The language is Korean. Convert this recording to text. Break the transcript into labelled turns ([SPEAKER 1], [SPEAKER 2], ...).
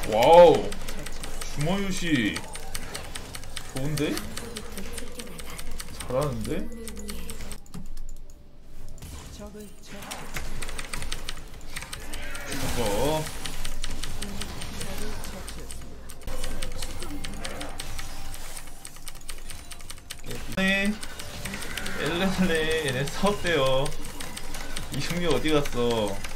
[SPEAKER 1] 와우, 주머유시 좋은데? 잘하는데? 저거 네, 엘렌레 얘네 싸웠대요. 이승리 어디 갔어?